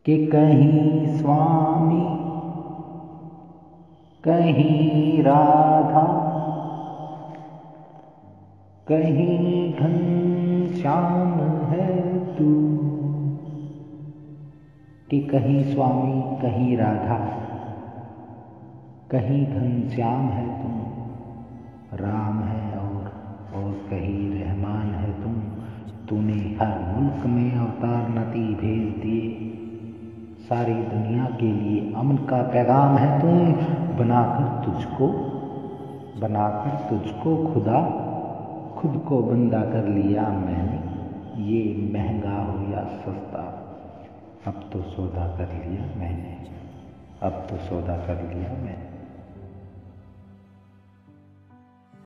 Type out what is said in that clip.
कि कहीं स्वामी कहीं राधा कहीं घनश्याम है तू। कि कहीं स्वामी कहीं राधा कहीं घनश्याम है तुम, राम है और कहीं रहमान है तुम। तूने हर मुल्क में अवतार नदी भेज दिए, सारी दुनिया के लिए अमन का पैगाम है तुम। बनाकर तुझको खुदा खुद को बंदा कर लिया मैंने। ये महंगा हो या सस्ता अब तो सौदा कर लिया मैंने।